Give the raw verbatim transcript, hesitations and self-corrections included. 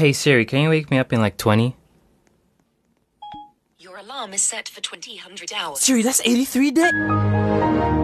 Hey Siri, can you wake me up in like twenty? Your alarm is set for twenty hundred hours. Siri, that's eighty-three days.